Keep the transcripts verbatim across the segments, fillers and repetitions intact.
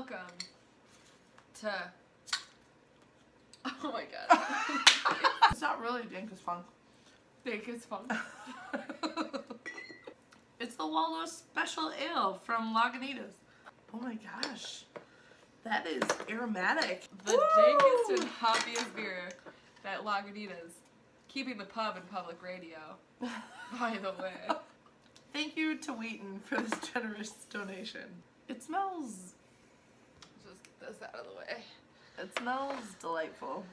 Welcome to... Oh my god. It's not really Dank as Funk. Dank as Funk. It's the Waldo's Special Ale from Lagunitas. Oh my gosh. That is aromatic. The dankest and hoppiest beer at Lagunitas. Keeping the pub in public radio. By the way. Thank you to Wheaton for this generous donation. It smells... Just get this out of the way. It smells delightful.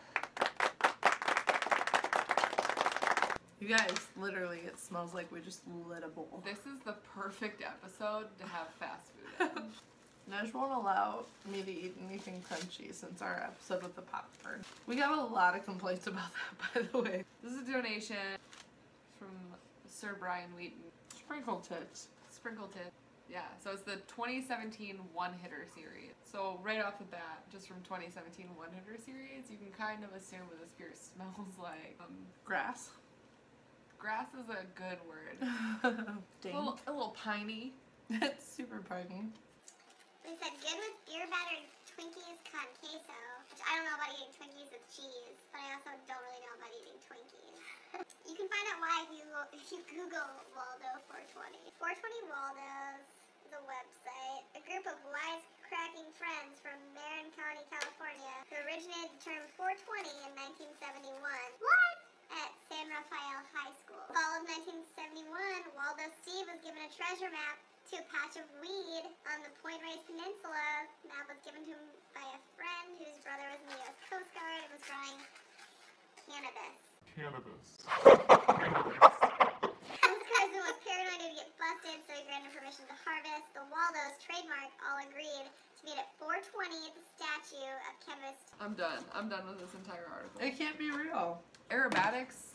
You guys, literally, it smells like we just lit a bowl. This is the perfect episode to have fast food in. Naj won't allow me to eat anything crunchy since our episode with the popcorn. We got a lot of complaints about that, by the way. This is a donation from Sir Brian Wheaton. Sprinkle tits. Sprinkle Tit. Yeah, so it's the twenty seventeen one-hitter series. So right off the bat, just from twenty seventeen one-hitter series, you can kind of assume what this beer smells like. Um, Grass. grass is a good word. Dang. A little, a little piney. It's super party. They said good with beer battered Twinkies con queso, which I don't know about eating Twinkies with cheese, but I also don't really know about eating Twinkies. You can find out why if you, if you Google Waldo four twenty. four twenty Waldo's is a website, a group of wisecracking friends from Marin County, California, who originated the term four twenty in nineteen seventy-one. What? At San Rafael High School. Fall of nineteen seventy-one, Waldo Steve was given a treasure map to a patch of weed on the Point Reyes Peninsula. The map was given to him by a friend whose brother was in the U S Coast Guard and was growing cannabis. Cannabis. This cousin was paranoid he'd get busted, so he granted permission to harvest. The Waldo's trademark all agreed to meet at four twenty at the statue of chemist. I'm done. I'm done with this entire article. It can't be real. Aromatics,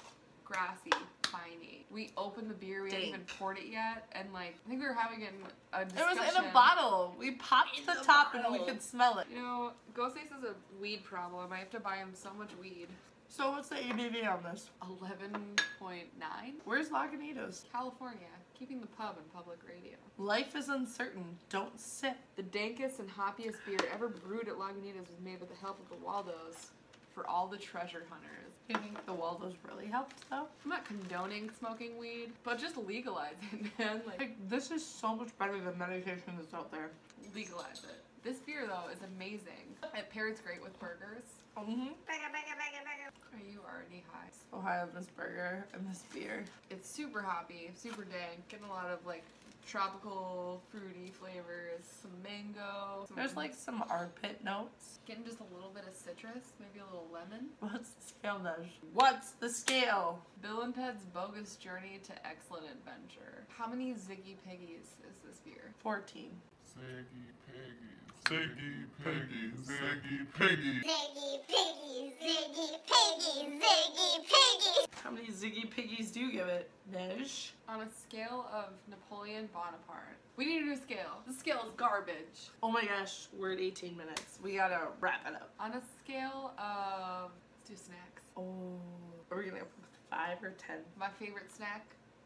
grassy, piney. We opened the beer, we hadn't even Dank. poured it yet, and like, I think we were having an, a It discussion. was in a bottle. We popped In the, the top and we bottle. could smell it. You know, Ghostface has a weed problem. I have to buy him so much weed. So what's the A B V on this? eleven point nine? Where's Lagunitas? California. Keeping the pub in public radio. Life is uncertain. Don't sip. The dankest and hoppiest beer ever brewed at Lagunitas was made with the help of the Waldos for all the treasure hunters. Do you think the Waldos really helped though? I'm not condoning smoking weed, but just legalize it, man. Like, Like, this is so much better than medication that's out there. legalize it. This beer, though, is amazing. It pairs great with burgers. Mm-hmm. Burger, burger, burger, burger. Are you already high? So high on this burger and this beer. It's super hoppy, super dank, getting a lot of, like, tropical, fruity flavors, some mango. Some There's like some armpit notes. Getting just a little bit of citrus, maybe a little lemon. What's the scale, Naj? What's the scale? Bill and Ted's Bogus Journey to Excellent Adventure. How many Ziggy Piggies is this beer? fourteen. Ziggy Piggy. Ziggy Piggy. Ziggy Piggy. Ziggy Piggy, Ziggy Piggy, Ziggy Piggy. How many Ziggy Piggies do you give it, Naj? On a scale of Napoleon Bonaparte. We need a new scale. This scale is garbage. Oh my gosh, we're at eighteen minutes. We gotta wrap it up. On a scale of, let's do snacks. Oh, are we gonna go with five or ten? My favorite snack,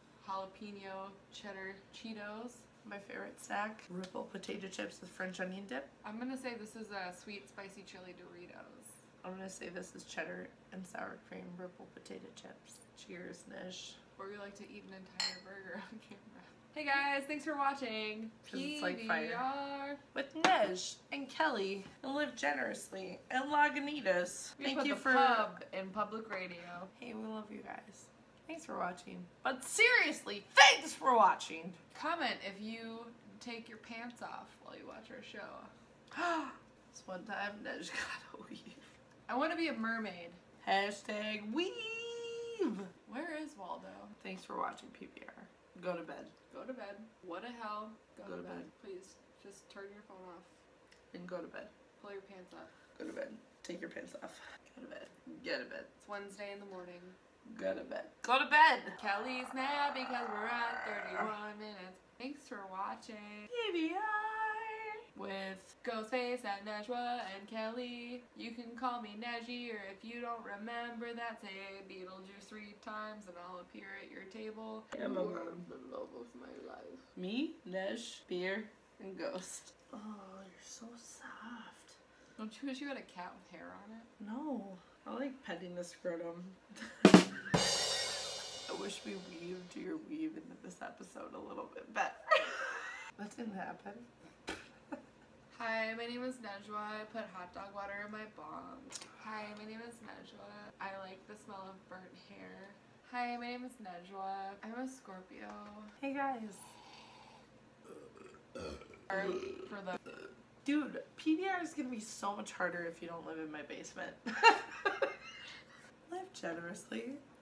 jalapeno cheddar Cheetos. My favorite snack, Ripple potato chips with French onion dip. I'm gonna say this is a sweet spicy chili Doritos. I'm gonna say this is cheddar and sour cream Ripple potato chips. Cheers, Naj. Or we like to eat an entire burger on camera. Hey guys, thanks for watching. 'Cause it's like fire. P V R. With Naj and Kelly and Live Generously and Lagunitas. We Thank put you the for pub in public radio. Hey, we love you guys. Thanks for watching. But seriously, thanks for watching. Comment if you take your pants off while you watch our show. This one time, Naj got a weave. I want to be a mermaid. Hashtag weave. Where is Waldo? Thanks for watching P B R. Go to bed. Go to bed. What the hell? Go, Go to, to bed. bed. Please, just turn your phone off. And go to bed. Pull your pants up. Go to bed. Take your pants off. Go to bed. Get to bed. It's Wednesday in the morning. Go to bed. Go to bed. Kelly's mad because we're at thirty-one minutes. Thanks for watching. P B R with Ghostface and Najwa and Kelly. You can call me Najee, or if you don't remember that, say Beetlejuice three times and I'll appear at your table. I'm a You are mom. the love of my life. me, Nesh, beer, and Ghost. Oh, you're so soft. Don't you wish you had a cat with hair on it? No, I like petting the scrotum. I wish we weaved your weave into this episode a little bit better. That didn't happen. Hi, my name is Najwa. I put hot dog water in my bong. Hi, my name is Najwa. I like the smell of burnt hair. Hi, my name is Najwa. I'm a Scorpio. Hey guys. Or for the Dude, P D R is gonna be so much harder if you don't live in my basement. Live generously.